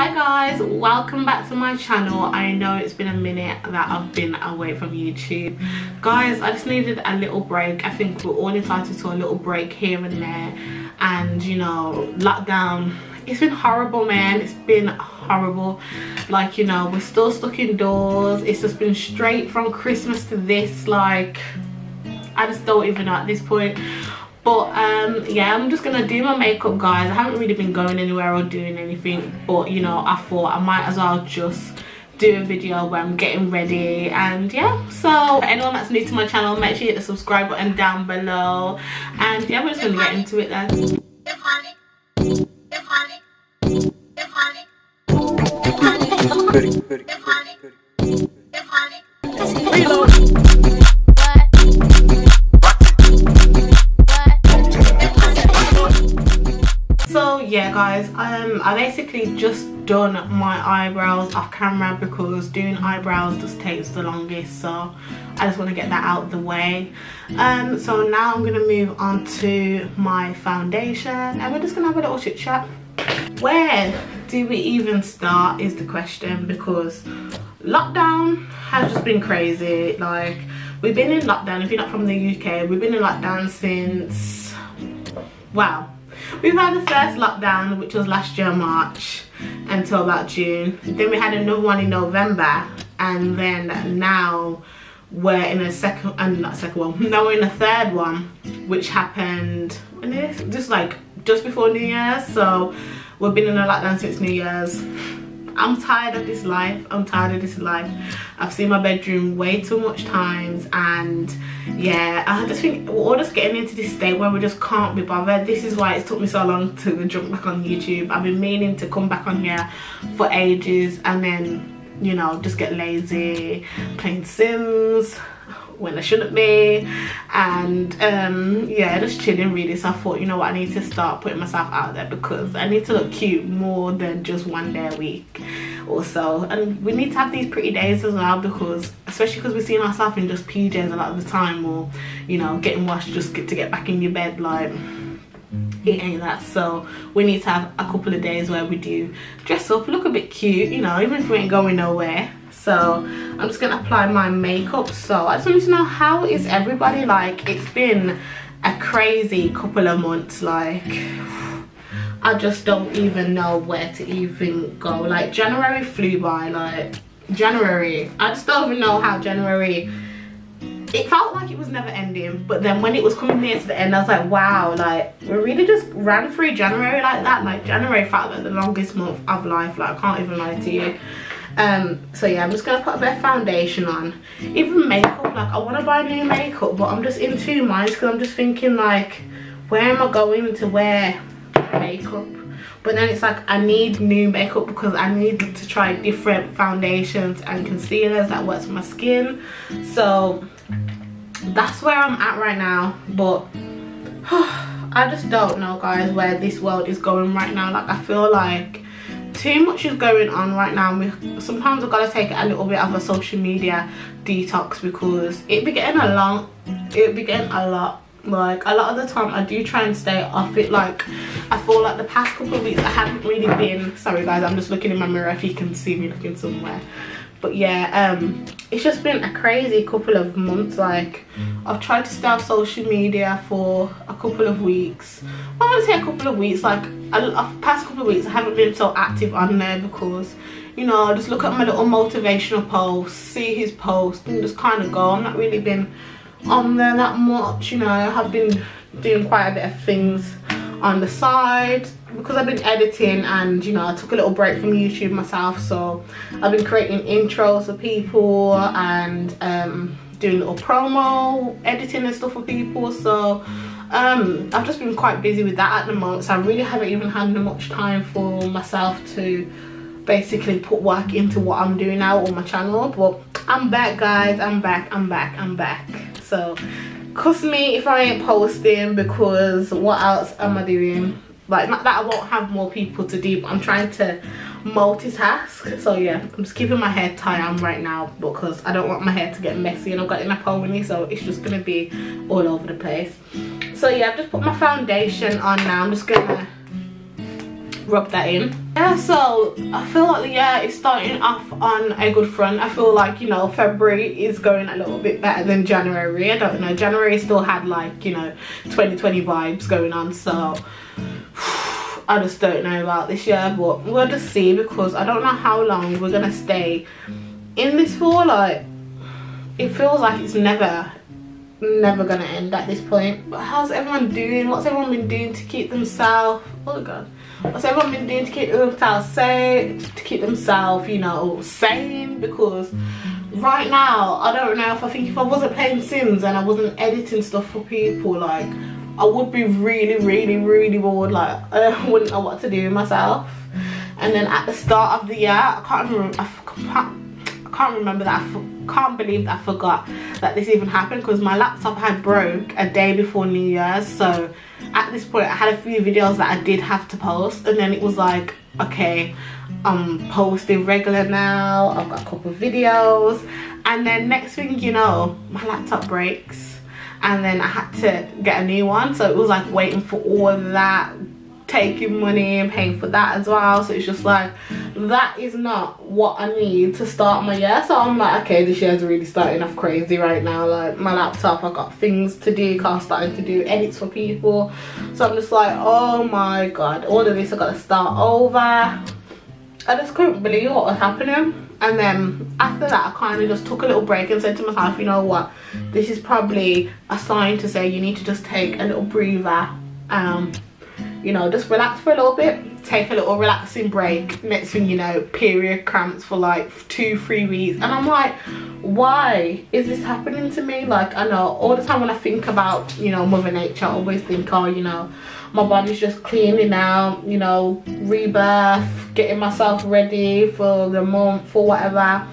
Hi guys, welcome back to my channel. I know it's been a minute that I've been away from YouTube. Guys, I just needed a little break. I think we're all entitled to a little break here and there. And you know, lockdown, it's been horrible, man. It's been horrible. Like, you know, we're still stuck indoors. It's just been straight from Christmas to this. Like, I just don't even know at this point. But yeah, I'm just gonna do my makeup, guys. I haven't really been going anywhere or doing anything, but you know, I thought I might as well just do a video where I'm getting ready. And yeah, so for anyone that's new to my channel, make sure you hit the subscribe button down below. And yeah, we're just gonna get into it then. So yeah guys, I basically just done my eyebrows off camera because doing eyebrows just takes the longest, so I just want to get that out of the way. So now I'm going to move on to my foundation and we're just going to have a little chit chat. Where do we even start is the question, because lockdown has just been crazy. Like, we've been in lockdown, if you're not from the UK, we've been in lockdown since, wow. We've had the first lockdown, which was last year March, until about June. Then we had another one in November, and then now we're in a now we're in a third one, which happened just before New Year's. So we've been in a lockdown since New Year's. I'm tired of this life. I'm tired of this life. I've seen my bedroom way too much times, and yeah, I just think we're all just getting into this state where we just can't be bothered. This is why it's took me so long to jump back on YouTube. I've been meaning to come back on here for ages, and then, you know, just get lazy playing Sims when I shouldn't be, and yeah, just chilling really. So I thought, you know what, I need to start putting myself out there because I need to look cute more than just one day a week or so. And we need to have these pretty days as well, because especially because we're seeing ourselves in just PJs a lot of the time, or you know, getting washed just to get back in your bed. Like, it ain't that. So we need to have a couple of days where we do dress up, look a bit cute, you know, even if we ain't going nowhere. So I'm just gonna apply my makeup. So I just wanted to know, how is everybody? Like, it's been a crazy couple of months. Like, I just don't even know where to even go. Like, January flew by. Like, January, I just don't even know how January, it felt like it was never ending, but then when it was coming near to the end, I was like, wow, like, we really just ran through January like that. Like, January felt like the longest month of life. Like, I can't even lie to you. So yeah, I'm just gonna put a bit of foundation on. Even makeup, like, I want to buy new makeup, but I'm just in two minds, because I'm just thinking, like, where am I going to wear makeup? But then it's like, I need new makeup because I need to try different foundations and concealers that works for my skin. So that's where I'm at right now. But I just don't know, guys, where this world is going right now. Like, I feel like too much is going on right now. Sometimes I've got to take a little bit of a social media detox, because it be getting a lot. Like, a lot of the time I do try and stay off it. Like, I feel like the past couple of weeks I haven't really been, sorry guys, I'm just looking in my mirror if you can see me looking somewhere. But yeah, it's just been a crazy couple of months. Like, I've tried to stay off social media for a couple of weeks. Well, I want to say a couple of weeks. Like, past couple of weeks I haven't been so active on there because, you know, I just look at my little motivational posts, see his post, and just kind of go. I've not really been on there that much, you know. I have been doing quite a bit of things on the side because I've been editing, and you know, I took a little break from YouTube myself, so I've been creating intros for people and doing little promo editing and stuff for people. So I've just been quite busy with that at the moment, so I really haven't even had much time for myself to basically put work into what I'm doing now on my channel. But I'm back, guys. I'm back. So cuss me if I ain't posting, because what else am I doing? Like, not that I won't have more people to do, but I'm trying to multitask. So yeah, I'm just keeping my hair tie on right now because I don't want my hair to get messy, and I've got it in a pony, so it's just gonna be all over the place. So yeah, I've just put my foundation on now. I'm just gonna rub that in. Yeah, so I feel like the year is starting off on a good front. I feel like, you know, February is going a little bit better than January. I don't know, January still had like, you know, 2020 vibes going on, so I just don't know about this year, but we'll just see, because I don't know how long we're gonna stay in this for. Like, it feels like it's never gonna end at this point. But how's everyone doing? What's everyone been doing to keep themselves, oh god, what's everyone been doing to keep themselves safe, to keep themselves, you know, sane? Because right now I don't know, if I wasn't playing Sims and I wasn't editing stuff for people, like I would be really bored. Like I wouldn't know what to do with myself. And then at the start of the year, I can't believe that I forgot that this even happened, because my laptop had broke a day before New Year's. So at this point I had a few videos that I did have to post, and then it was like, okay, I'm posting regular now, I've got a couple of videos, and then next thing you know, my laptop breaks, and then I had to get a new one. So it was like waiting for all of that, taking money and paying for that as well. So it's just like, that is not what I need to start my year. So I'm like, okay, this year's really starting off crazy right now. Like my laptop, I've got things to do, cause starting to do edits for people. So I'm just like, oh my god, all of this I gotta start over. I just couldn't believe what was happening. And then after that, I kind of just took a little break and said to myself, you know what, this is probably a sign to say you need to just take a little breather, you know, just relax for a little bit, take a little relaxing break. Next thing you know, period cramps for like 2-3 weeks. And I'm like, why is this happening to me? Like, I know all the time when I think about, you know, Mother Nature, I always think, oh, you know, my body's just cleaning out, you know, rebirth, getting myself ready for the month or whatever.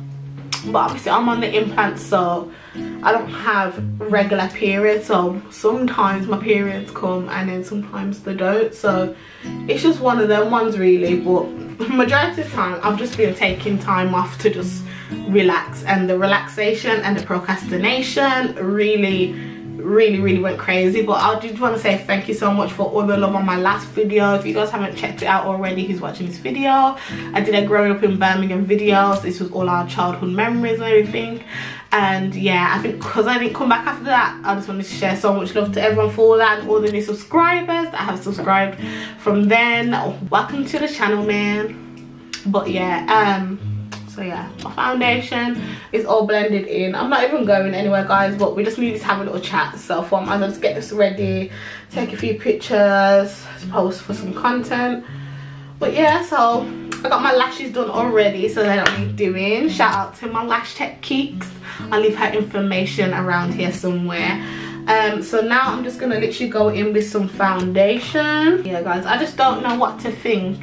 But obviously I'm on the implants, so I don't have regular periods. So sometimes my periods come and then sometimes they don't. So it's just one of them ones really. But majority of the time I've just been taking time off to just relax, and the relaxation and the procrastination really went crazy. But I did want to say thank you so much for all the love on my last video. If you guys haven't checked it out already, who's watching this video, I did a growing up in Birmingham videos. This was all our childhood memories and everything. And yeah, I think because I didn't come back after that, I just wanted to share so much love to everyone for that, and all the new subscribers that have subscribed from then. Welcome to the channel, man. But yeah, so yeah, my foundation is all blended in. I'm not even going anywhere, guys, but we just need to have a little chat. So I might as well just get this ready, take a few pictures to post for some content. But yeah, so I got my lashes done already, so they don't need doing. Shout out to my lash tech geeks. I'll leave her information around here somewhere. So now I'm just gonna literally go in with some foundation. Yeah, guys, I just don't know what to think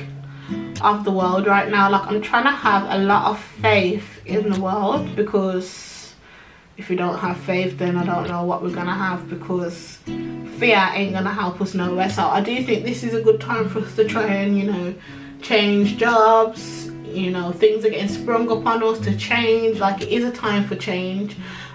of the world right now. Like, I'm trying to have a lot of faith in the world, because if we don't have faith, then I don't know what we're gonna have, because fear ain't gonna help us nowhere. So I do think this is a good time for us to try and, you know, change jobs. You know, things are getting sprung upon us to change. Like, it is a time for change.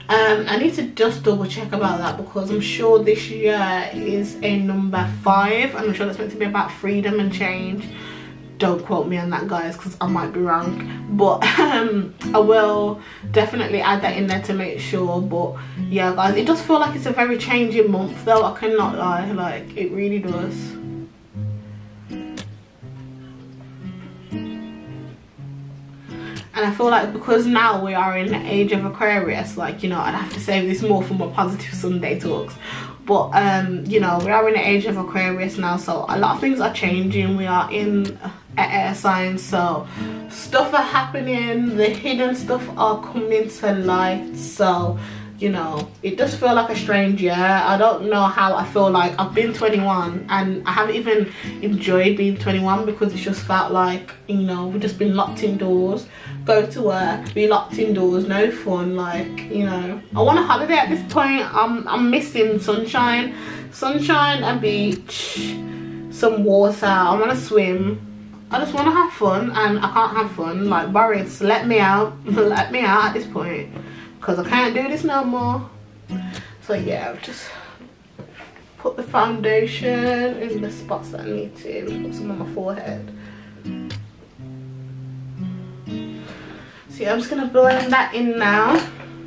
I need to just double check about that, because I'm sure this year is a number 5, and I'm sure that's meant to be about freedom and change. Don't quote me on that, guys, because I might be wrong. But I will definitely add that in there to make sure. But yeah, guys, it does feel like it's a very changing month, though. I cannot lie, like, it really does. And I feel like because now we are in the age of Aquarius, like, you know, I'd have to save this more for my positive Sunday talks. But you know, we are in the age of Aquarius now, so a lot of things are changing. We are in an air sign, so stuff are happening, the hidden stuff are coming to light. So, you know, it does feel like a strange year. I don't know how I feel. Like, I've been 21 and I haven't even enjoyed being 21, because it's just felt like, you know, we've just been locked indoors, go to work, be locked indoors, no fun. Like, you know, I want a holiday at this point. I'm missing sunshine, a beach, some water. I want to swim. I just want to have fun, and I can't have fun. Like, Boris, let me out. Let me out at this point, because I can't do this no more. So yeah, I've just put the foundation in the spots that I need to. Put some on my forehead. So yeah, I'm just gonna blend that in now.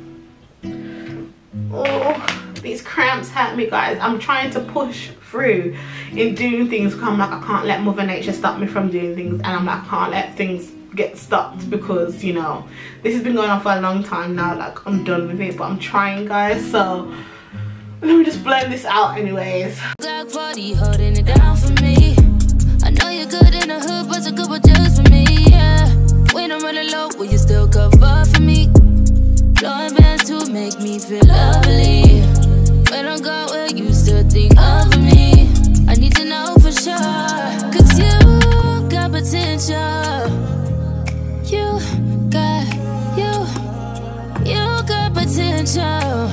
Oh, these cramps hurt me, guys. I'm trying to push through in doing things because I'm like, I can't let Mother Nature stop me from doing things, and I'm like, I can't let things get stopped because, you know, this has been going on for a long time now. Like, I'm done with it, but I'm trying, guys. So let me just blend this out anyways. Black 40 holding it down for me. I know you're good in the hood, but you're good with just for me, yeah. When I'm running low, will you still cover for me? Blowing bands to make me feel lovely. When I go, will you still think of me? I need to know for sure, cause you got potential. You got potential.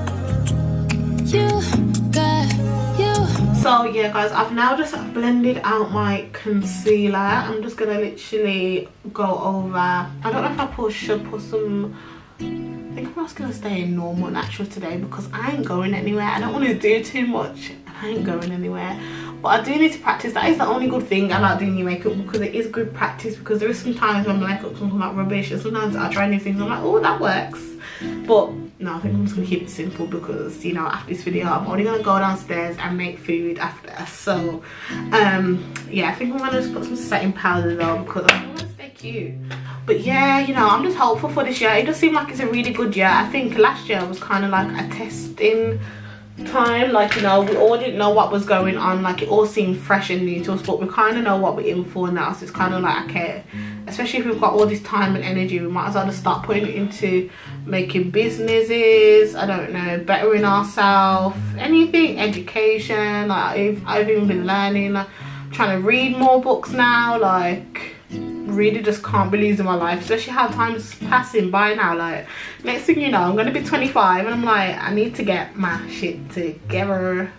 So yeah, guys, I've now just blended out my concealer. I'm just gonna literally go over, I don't know if I should put some, I think I'm just gonna stay in normal natural today because I ain't going anywhere. I don't want to do too much. I ain't going anywhere, but I do need to practice. That is the only good thing about doing your makeup, because it is good practice. Because there is some times when my makeup comes out rubbish, and sometimes I try new things, I'm like, oh, that works. But no, I think I'm just gonna keep it simple because, you know, after this video I'm only gonna go downstairs and make food after. So yeah, I think I'm gonna just put some setting powder though because I want to stay cute. But yeah, you know, I'm just hopeful for this year. It does seem like it's a really good year. I think last year was kind of like a testing time. Like, you know, we all didn't know what was going on. Like, it all seemed fresh and new to us, but we kind of know what we're in for now. So it's kind of like, okay, especially if we've got all this time and energy, we might as well just start putting it into making businesses, I don't know, bettering ourselves, anything, education. Like, I've even been learning, trying to read more books now. Like, really just can't be losing my life, especially how time's passing by now. Like, next thing you know, I'm gonna be 25 and I'm like, I need to get my shit together.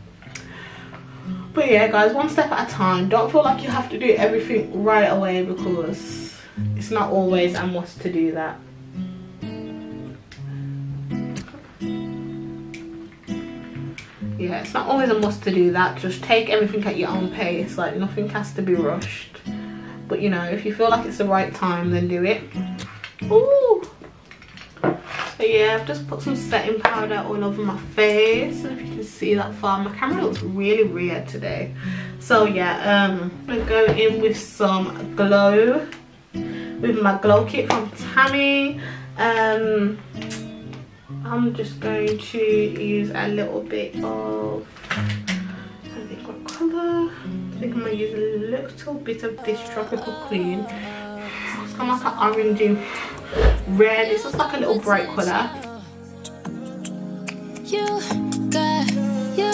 But yeah, guys, one step at a time. Don't feel like you have to do everything right away, because it's not always a must to do that. Yeah, it's not always a must to do that. Just take everything at your own pace. Like, nothing has to be rushed. But, you know, if you feel like it's the right time, then do it. Ooh. So yeah, I've just put some setting powder all over my face. And if you can see that far, my camera looks really weird today. So yeah, I'm gonna go in with some glow, with my glow kit from Tammy. I'm just going to use a little bit of, I think, what colour? I think I'm gonna use a little bit of this Tropical Queen. It's kind of like an orangey red. It's just like a little bright colour. You got you.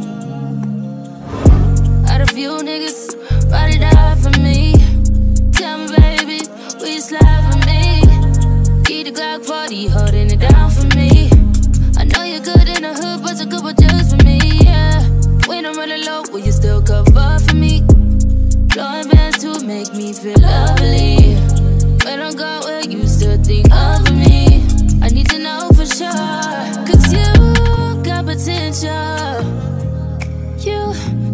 Out a few niggas ride it out for me. Tell me, baby, will you slide for me? Keep the Glock 40 holding it down for me. I know you're good in the hood, but you're good with just for me, yeah. When I'm running low, will you still cover for me? Blowing bands to make me feel lovely. When I go, will you still think of me? I need to know for sure, cause you got potential. You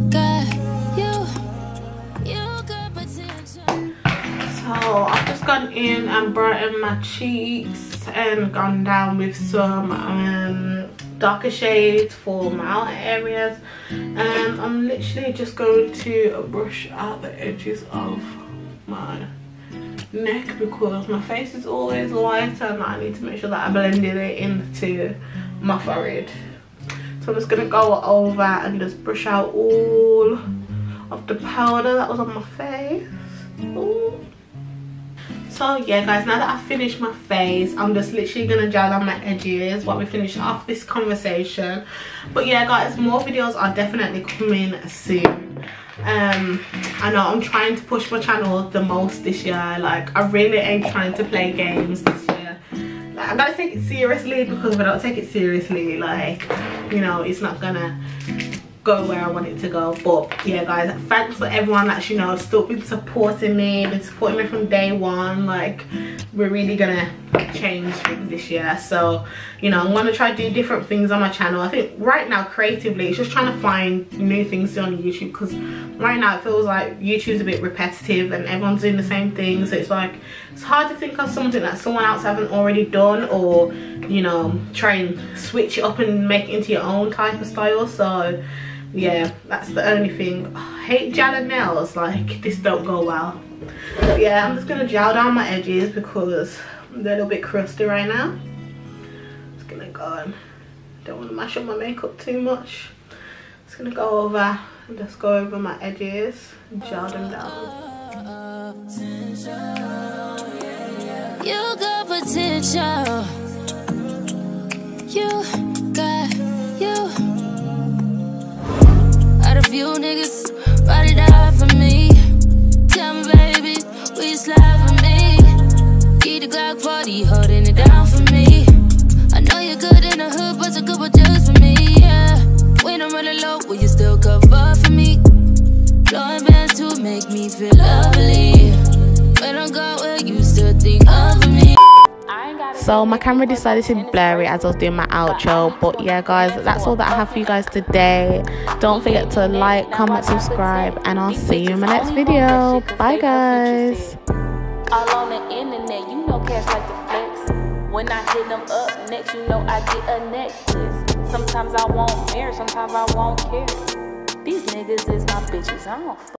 got potential. So I've just gone in and brightened my cheeks and gone down with some darker shades for my outer areas. And I'm literally just going to brush out the edges of my neck because my face is always white and I need to make sure that I blended it into my forehead. So I'm just gonna go over and just brush out all of the powder that was on my face. Ooh. So yeah, guys, now that I've finished my face, I'm just literally gonna gel on my edges while we finish off this conversation. But yeah, guys, more videos are definitely coming soon. I know I'm trying to push my channel the most this year. Like, I really ain't trying to play games this year. Like, I'm gonna take it seriously, because if I don't take it seriously, like, you know, it's not gonna go where I want it to go. But yeah guys, thanks for everyone that's, you know, still been supporting me from day one. Like, we're really gonna change things this year. So, you know, I'm gonna try to do different things on my channel. I think right now creatively it's just trying to find new things to do on YouTube, because right now it feels like YouTube's a bit repetitive and everyone's doing the same thing. So it's like, it's hard to think of something that someone else hasn't already done, or, you know, try and switch it up and make it into your own type of style. So yeah, that's the only thing. I hate gelling nails, like this don't go well. But yeah, I'm just gonna gel down my edges because they're a little bit crusty right now. Just gonna go on. Don't want to mash up my makeup too much. Just gonna go over and just go over my edges and gel them down. You got potential. You got you. Had a few niggas ride it out for me. Tell me, baby, will you slide for me? Keep the Glock 40, holding it down for me. I know you're good in the hood, but you're good with just for me, yeah. When I'm running low, will you still cover for me? Blowing bands to make me feel lovely. When I go, will you still think of me? So my camera decided to blur it as I was doing my outro. But yeah guys, that's all that I have for you guys today. Don't forget to like, comment, subscribe, and I'll see you in my next video. Bye guys. All on the internet, you know cats like to flex. When I hit them up next, you know I get a necklace. Sometimes I won't marry, sometimes I won't care. These niggas is my bitches, I don't